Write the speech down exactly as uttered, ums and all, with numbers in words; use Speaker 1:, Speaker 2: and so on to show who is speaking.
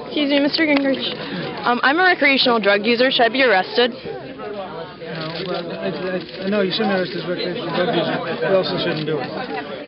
Speaker 1: Excuse me, Mister Gingrich. Um, I'm a recreational drug user. Should I be arrested?
Speaker 2: No, well, I, I, no, you shouldn't arrest this recreational drug user. You also shouldn't do it.